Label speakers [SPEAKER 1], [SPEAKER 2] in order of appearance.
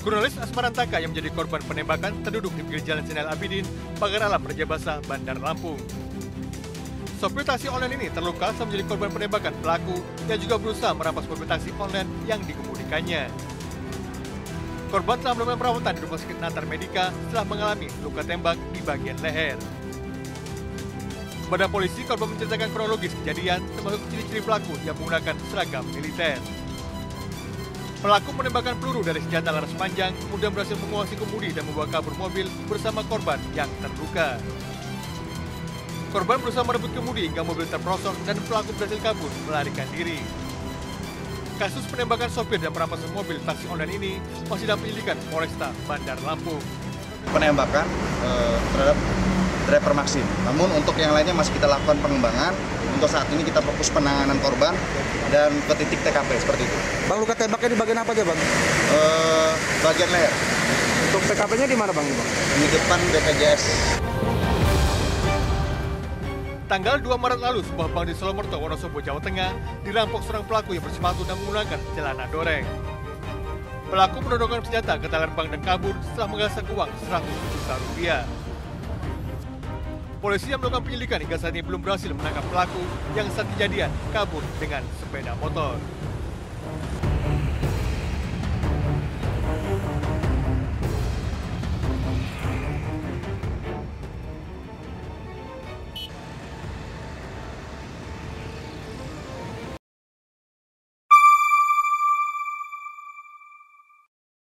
[SPEAKER 1] Jurnalis Asmarantaka yang menjadi korban penembakan terduduk di pinggir Jalan Zainal Abidin, Pagar Alam, Raja Basah, Bandar Lampung. Sopir taksi online ini terluka saat menjadi korban penembakan pelaku yang juga berusaha merampas mobil taksi online yang dikemudikannya. Korban telah mendapat perawatan di Rumah Sakit Natar Medika setelah mengalami luka tembak di bagian leher. Kepada polisi, korban menceritakan kronologis kejadian termasuk ciri-ciri pelaku yang menggunakan seragam militer. Pelaku menembakkan peluru dari senjata laras panjang, kemudian berhasil menguasai kemudi dan membawa kabur mobil bersama korban yang terluka. Korban berusaha merebut kemudi hingga mobil terperosok dan pelaku berhasil kabur melarikan diri. Kasus penembakan sopir dan perampasan mobil taksi online ini masih dalam penyelidikan Polresta Bandar Lampung.
[SPEAKER 2] Penembakan terhadap driver Maxim. Namun untuk yang lainnya masih kita lakukan pengembangan. Untuk saat ini kita fokus penanganan korban dan ke titik TKP seperti itu.
[SPEAKER 3] Bang, luka tembaknya di bagian apa aja, Bang?
[SPEAKER 2] Bagian leher.
[SPEAKER 3] Untuk TKP-nya di mana, Bang?
[SPEAKER 2] Di depan BPJS.
[SPEAKER 1] Tanggal 2 Maret lalu, sebuah bank di Solomerto, Wonosobo, Jawa Tengah, dirampok seorang pelaku yang bersepatu dan menggunakan celana doreng. Pelaku menodongkan senjata ke teller bank dan kabur setelah menggasak uang 100 juta rupiah. Polisi yang melakukan penyelidikan hingga saat ini belum berhasil menangkap pelaku yang saat kejadian kabur dengan sepeda motor.